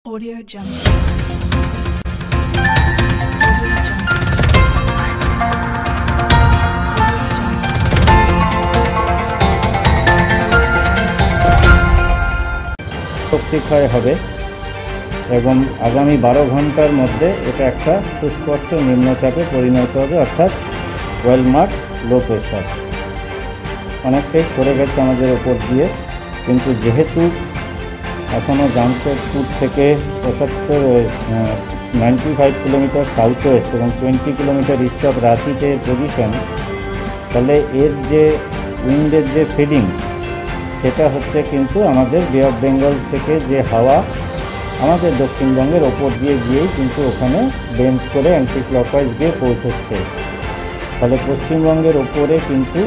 Audio Jungle. শক্তি ক্ষয় হবে এবং আগামী 12 ঘন্টার মধ্যে এটা একটা সুস্পষ্ট নিম্নচাপে পরিণত হবে, অর্থাৎ ওয়েলমার্ক লো প্রেশার। অনেকটাই সরে গেছে আমাদের ওপর দিয়ে, কিন্তু যেহেতু এখনও জামশেদপুর থেকে 95 কিলোমিটার সাউথ ওয়েস্ট এবং 20 কিলোমিটার ইস্ট অফ রাঁচিতে পজিশন, ফলে এর যে উইন্ডের যে ফিডিং সেটা হচ্ছে কিন্তু আমাদের বে অফ বেঙ্গল থেকে যে হাওয়া আমাদের দক্ষিণবঙ্গের ওপর দিয়ে গিয়েই কিন্তু ওখানে বেঞ্চ করে অ্যান্টি ক্লকওয়াইজ গিয়ে পৌঁছচ্ছে। ফলে পশ্চিমবঙ্গের ওপরে কিন্তু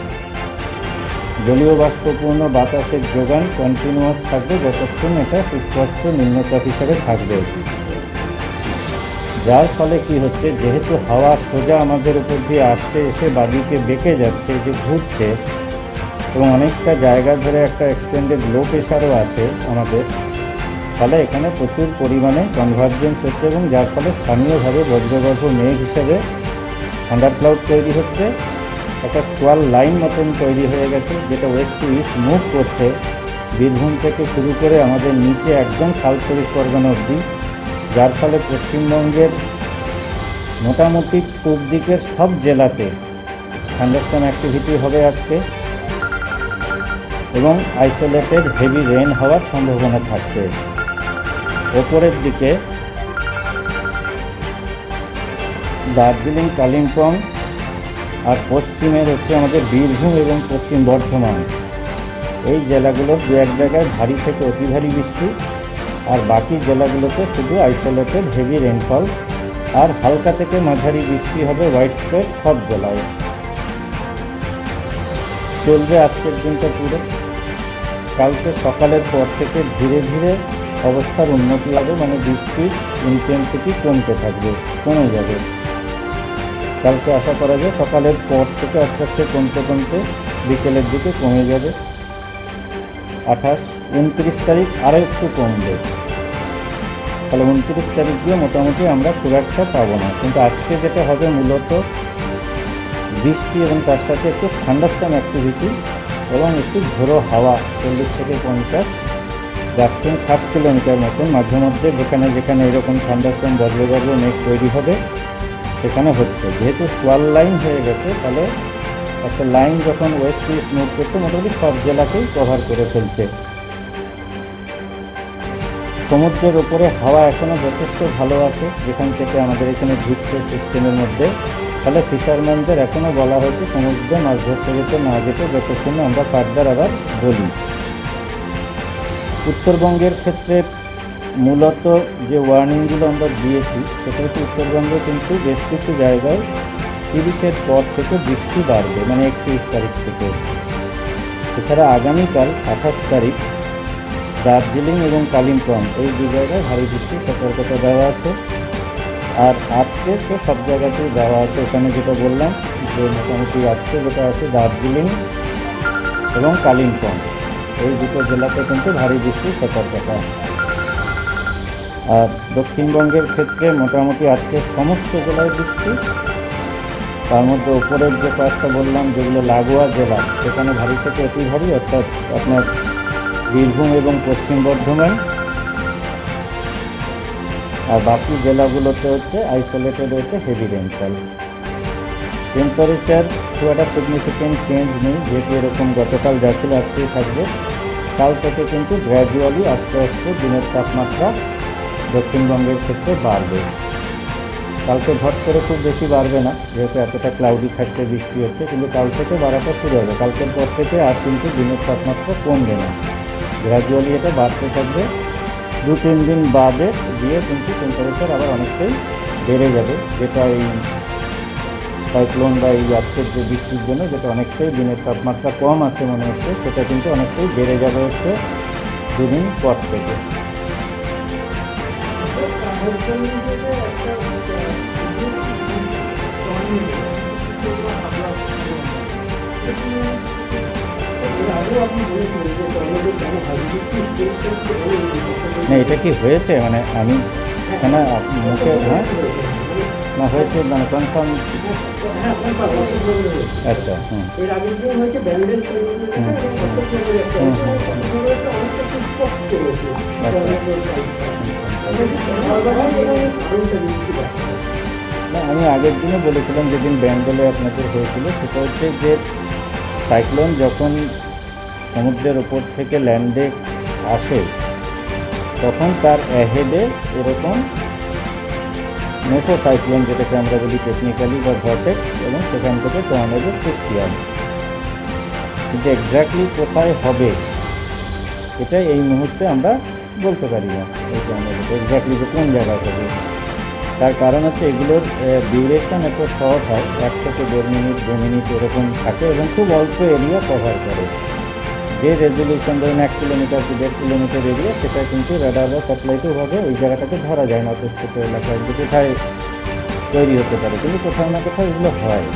জলীয় বাষ্পপূর্ণ বাতাসের যোগান কন্টিনিউয়াস থাকবে যতক্ষণ এটা সুস্পষ্ট নিম্নচাপ হিসাবে থাকবে। যার ফলে কি হচ্ছে, যেহেতু হাওয়া সোজা আমাদের উপর দিয়ে আসছে, এসে বাদিকে বেঁকে যাচ্ছে, যে ঘুরছে এবং অনেকটা জায়গা ধরে একটা এক্সটেন্ডেড লো প্রেশারও আছে আমাদের, ফলে এখানে প্রচুর পরিমাণে কনভার্জেন্স হচ্ছে এবং যার ফলে স্থানীয়ভাবে বজ্রগর্ভ মেঘ হিসেবে থান্ডার ক্লাউড তৈরি হচ্ছে। একটা স্কোয়াল লাইন মতন তৈরি হয়ে গেছে, যেটা ওয়েস্ট টু ইস্ট মুভ করছে বীরভূম থেকে শুরু করে আমাদের নিচে একদম সাউথ 24 পরগনা অবধি। যার ফলে পশ্চিমবঙ্গের মোটামুটি পূর্ব দিকের সব জেলাতে থান্ডারস্টর্ম অ্যাক্টিভিটি হবে আজকে এবং আইসোলেটেড হেভি রেন হওয়ার সম্ভাবনা থাকছে। ওপরের দিকে দার্জিলিং, কালিম্পং আর পশ্চিমের হচ্ছে আমাদের বীরভূম এবং পশ্চিম বর্ধমান, এই জেলাগুলোর দু এক জায়গায় ভারী থেকে অতি ভারী বৃষ্টি, আর বাকি জেলাগুলোতে শুধু আইসোলেটেড হেভি রেনফল আর হালকা থেকে মাঝারি বৃষ্টি হবে হোয়াইট স্প্রেড সব জেলায়। চলবে আজকের দিনটা পুরো। কালকে সকালের পর থেকে ধীরে ধীরে অবস্থার উন্নতি হবে, মানে বৃষ্টির ইন্টেন্সিটি কমতে থাকবে, কমে যাবে। কালকে আশা করা যায় সকালের পর থেকে আস্তে আস্তে কমতে কমতে বিকেলের দিকে কমে যাবে। 28, 29 তারিখ আরও একটু কমবে, তাহলে 29 তারিখ দিয়ে মোটামুটি আমরা খুব একটা পাবো না। কিন্তু আজকে যেটা হবে মূলত বৃষ্টি এবং তার সাথে একটু থান্ডারস্টর্ম অ্যাক্টিভিটি এবং একটু ঝোড়ো হাওয়া 40 থেকে 50 যাচ্ছেন 60 কিলোমিটার মতন মাঝে মধ্যে, যেখানে যেখানে এরকম থান্ডারস্টর্ম বজ্রগর্ভ মেঘ তৈরি হবে সেখানে হচ্ছে। যেহেতু স্কোয়াল লাইন হয়ে গেছে, তাহলে একটা লাইন যখন ওয়েস্ট টু ইস্ট মুভ করতে মোটামুটি সব জেলাকেই কভার করে ফেলছে। সমুদ্রের ওপরে হাওয়া এখনও যথেষ্ট ভালো আছে, যেখান থেকে আমাদের এখানে ঢুকছে সিস্টেমের মধ্যে। ফলে ফিশারম্যানদের এখনও বলা হয়েছে সমুদ্রে মাছ ধরতে যেতে না যেতে, যতক্ষণ আমরা ফার্দার আবার বলি। উত্তরবঙ্গের ক্ষেত্রে মূলত যে ওয়ার্নিংগুলো আমরা দিয়েছি সেটা হচ্ছে উত্তরবঙ্গে কিন্তু বেশ কিছু জায়গায় 30-এর পর থেকে বৃষ্টি বাড়বে, মানে 31 তারিখ থেকে। এছাড়া আগামীকাল 28 তারিখ দার্জিলিং এবং কালিম্পং এই দু জায়গায় ভারী বৃষ্টির সতর্কতা দেওয়া আছে। আর আজকে তো সব জায়গাতেই দেওয়া আছে, এখানে যেটা বললাম যে মোটামুটি আজকে যেটা আছে দার্জিলিং এবং কালিম্পং এই দুটো জেলাতে কিন্তু ভারী বৃষ্টির সতর্কতা। আর দক্ষিণবঙ্গের ক্ষেত্রে মোটামুটি আজকে সমস্ত জেলায় বৃষ্টি, তার মধ্যে উপরের যে কয়েকটা বললাম যেগুলো লাগোয়া জেলা সেখানে ভারী থেকে অতি ভারী, অর্থাৎ আপনার বীরভূম এবং পশ্চিম বর্ধমান, আর বাকি জেলাগুলোতে হচ্ছে আইসোলেটেড হচ্ছে হেভি রেনফল। টেম্পারেচার খুব একটা সিগনিফিকেন্ট চেঞ্জ নেই, যেহেতু এরকম গতকাল যা ছিল আজকেই থাকবে। কাল থেকে কিন্তু গ্র্যাজুয়ালি আস্তে আস্তে দিনের তাপমাত্রা দক্ষিণবঙ্গের ক্ষেত্রে বাড়বে। কালকে ভট করে খুব বেশি বাড়বে না, যেহেতু এতটা ক্লাউডি থাকতে বৃষ্টি হচ্ছে, কিন্তু কাল থেকে বাড়াটা শুরু হবে। কালকের পর থেকে আর কিন্তু দিনের তাপমাত্রা কমবে না, গ্র্যাজুয়ালি এটা বাড়তে থাকবে। 2-3 দিন বাদে দিয়ে কিন্তু টেম্পারেচার আবার অনেকটাই বেড়ে যাবে, যেটা এই সাইক্লোন বা এই আজকের যে বৃষ্টির জন্য যেটা অনেকটাই দিনের তাপমাত্রা কম আছে মনে হচ্ছে, সেটা কিন্তু অনেকটাই বেড়ে যাবে হচ্ছে 2 দিন পর থেকে। না এটা কি হয়েছে মানে আমি কেন মুখে হ্যাঁ না হয়েছে মানে কনফার্ম আচ্ছা হুম না আমি আগের দিনে বলেছিলাম যেদিন ব্যাঙ্গলে আপনাদের হয়েছিল সেটা হচ্ছে যে সাইক্লোন যখন সমুদ্রের ওপর থেকে ল্যান্ডে আসে তখন তার অ্যাহেডে এরকম মেসো সাইক্লোন যেটাকে আমরা বলি টেকনিক্যালি বা ভর্টেক্স এবং সেখান থেকে টর্নেডো সৃষ্টি হয় কিন্তু এক্স্যাক্টলি কোথায় হবে এটা এই মুহূর্তে আমরা বলতে পারি না এই টর্নেডো এক্স্যাক্টলি যে কোন জায়গায় হবে তার কারণ হচ্ছে এগুলোর ডিউরেশন এত শর্ট হয় 1 থেকে 1.5 মিনিট 2 মিনিট এরকম থাকে এবং খুব অল্প এরিয়া কভার করে যে রেজলিউশন ধরুন 1 কিলোমিটার কি 1.5 কিলোমিটার এরিয়া সেটা কিন্তু রাডার বা স্যাটেলাইটেও ভাবে ওই জায়গাটাকে ধরা যায় না অত ছোটো এলাকায় যে কোথায় তৈরি হতে পারে কিন্তু কোথাও না কোথাও এগুলো হয়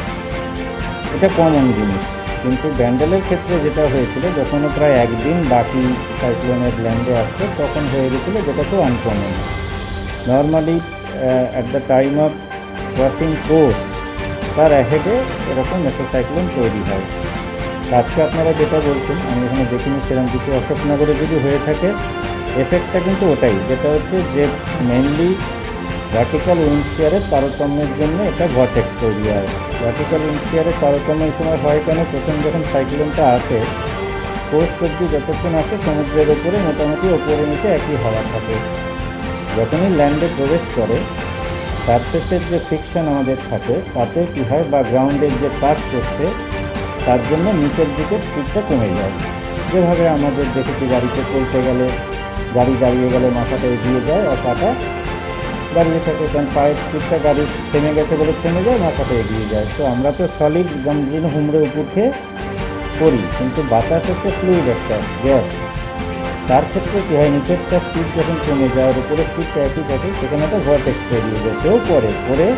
এটা কমন জিনিস কিন্তু ব্যান্ডেলের ক্ষেত্রে যেটা হয়েছিল যখন প্রায় একদিন বাকি সাইক্লোনের ল্যান্ডে আসছে তখন হয়ে গেছিলো যেটা তো uncommon normally at the time of crossing coast তার অ্যাহেডে এরকম মেসো সাইক্লোন তৈরি হয় আজকে আপনারা যেটা বলছেন আমি এখানে দেখিনি সেরকম কিছু অশোকনগরে যদি হয়ে থাকে এফেক্টটা কিন্তু ওটাই যেটা হচ্ছে যে মেনলি ভার্টিক্যাল উইন্ডশিয়ারের তারতম্যের জন্য এটা ভর্টেক্স তৈরি হয় ভার্টিক্যাল উইন্ডশিয়ারের তারতম্যের সময় হয় কেন প্রথম যখন সাইক্লোনটা আসে কোস্ট অব্দি যতক্ষণ আসে সমুদ্রের ওপরে মোটামুটি ওপরে নিচে একই হাওয়া থাকে যখনই ল্যান্ডে প্রবেশ করে সারফেসের যে ফ্রিকশন আমাদের থাকে তাতে কী হয় বা গ্রাউন্ডের যে টাচ করছে তার জন্য নিচের দিকে স্পিডটা কমে যায় যেভাবে আমাদের দেখেছি গাড়িতে চলতে গেলে গাড়ি দাঁড়িয়ে গেলে মাথাটা এগিয়ে যায় আর পাটা দাঁড়িয়ে থাকে কারণ পায়ের স্পিডটা গাড়ি থেমে গেছে বলে থেমে যায় মাথাটা এগিয়ে যায় তো আমরা তো সলিড গমজিন হুমড়ে উঠে করি কিন্তু বাতাস হচ্ছে ফ্লুইড একটা গ্যাস তার ক্ষেত্রে কী হয় নিচেরটা স্পিড যখন কমে যায় আর উপরে স্পিডটা একই থাকে সেখানে একটা ভর্টেক্স তৈরি হয়ে যায় কেউ পরে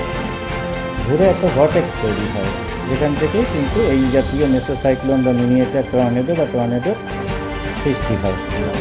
ঘুরে একটা ভর্টেক্স তৈরি হয় যেখান থেকেই কিন্তু এই জাতীয় মেসো সাইক্লোন বা মিনিয়েচার টর্নেডো বা টর্নেডোর সৃষ্টি হয়